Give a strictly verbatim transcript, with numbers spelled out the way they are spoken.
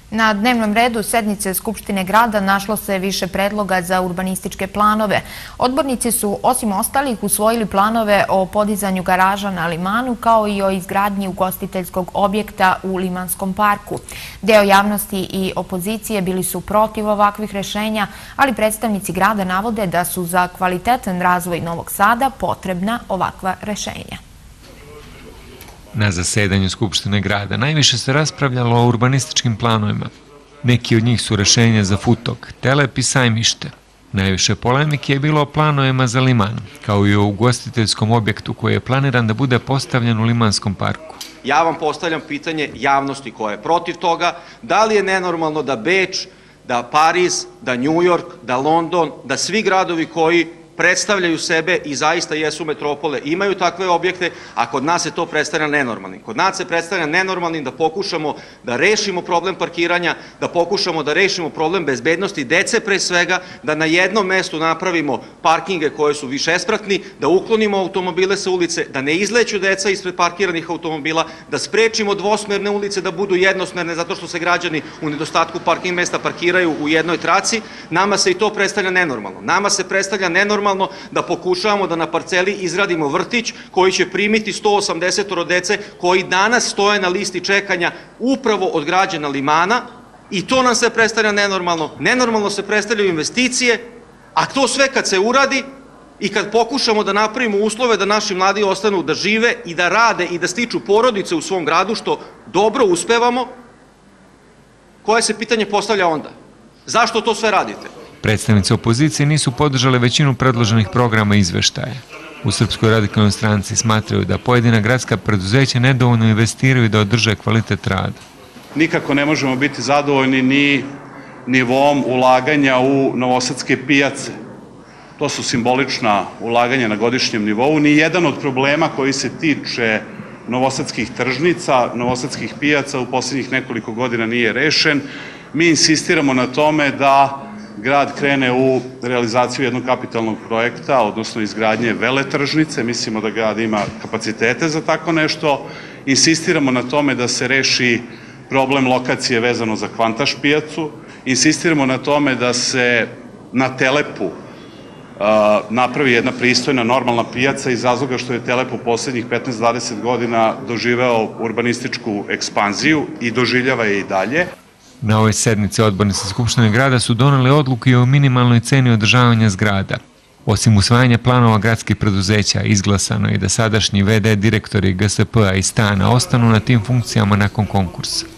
Na dnevnom redu sednice Skupštine grada našlo se više predloga za urbanističke planove. Odbornici su, osim ostalih, usvojili planove o podizanju garaža na Limanu, kao i o izgradnji ugostiteljskog objekta u Limanskom parku. Deo javnosti i opozicije bili su protiv ovakvih rešenja, ali predstavnici grada navode da su za kvalitetan razvoj Novog Sada potrebna ovakva rešenja. Na zasedanju Skupštine grada najviše se raspravljalo o urbanističkim planovima. Neki od njih su rešenja za Futog, Telep i Sajmište. Najviše polemike je bilo o planovima za Liman, kao i o ugostiteljskom objektu koji je planiran da bude postavljen u Limanskom parku. Ja vam postavljam pitanje javnosti koja je protiv toga, da li je nenormalno da Beč, da Pariz, da New York, da London, da svi gradovi koji predstavljaju sebe i zaista jesu metropole, imaju takve objekte, a kod nas se to predstavlja nenormalnim. Kod nas se predstavlja nenormalnim da pokušamo da rešimo problem parkiranja, da pokušamo da rešimo problem bezbednosti dece pre svega, da na jednom mestu napravimo parkinge koje su višespratni, da uklonimo automobile sa ulice, da ne izleću deca ispred parkiranih automobila, da sprečimo dvosmerne ulice da budu jednosmerne zato što se građani u nedostatku parking mesta parkiraju u jednoj traci. Nama se i to predstavlja nenormalno. Nama se predstavlja nenormalno da pokušavamo da na parceli izradimo vrtić koji će primiti sto osamdeset dece koji danas stoje na listi čekanja upravo od građana Limana i to nam se predstavlja nenormalno. Nenormalno se predstavljaju investicije, a to sve kad se uradi i kad pokušamo da napravimo uslove da naši mladi ostanu da žive i da rade i da stiču porodice u svom gradu, što dobro uspevamo, koje se pitanje postavlja onda? Zašto to sve radite? Predstavnici opozicije nisu podržali većinu predloženih programa i izveštaja. U Srpskoj radikalnoj stranci smatraju da pojedina gradska preduzeća nedovoljno investiraju da održe kvalitet rada. Nikako ne možemo biti zadovoljni ni nivom ulaganja u novosadske pijace. To su simbolična ulaganja na godišnjem nivou. Ni jedan od problema koji se tiče novosadskih tržnica, novosadskih pijaca u posljednjih nekoliko godina nije rešen. Mi insistiramo na tome da grad krene u realizaciju jednog kapitalnog projekta, odnosno izgradnje veletržnice. Mislimo da grad ima kapacitete za tako nešto. Insistiramo na tome da se reši problem lokacije vezano za Kvantaš pijacu. Insistiramo na tome da se na Telepu napravi jedna pristojna, normalna pijaca iz razloga što je Telep u poslednjih petnaest do dvadeset godina doživeo urbanističku ekspanziju i doživljava je i dalje. Na ovoj sednici odbornici Skupštine grada su doneli odluku i o minimalnoj ceni održavanja zgrada. Osim usvajanja planova gradskih preduzeća, izglasano je da sadašnji ve de direktori ge es pe a i stana ostanu na tim funkcijama nakon konkursa.